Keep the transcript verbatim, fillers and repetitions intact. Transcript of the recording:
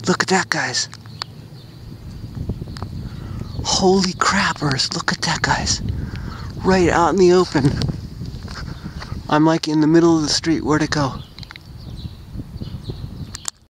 Look at that, guys. Holy crappers, look at that, guys. Right out in the open. I'm like in the middle of the street. Where'd it go?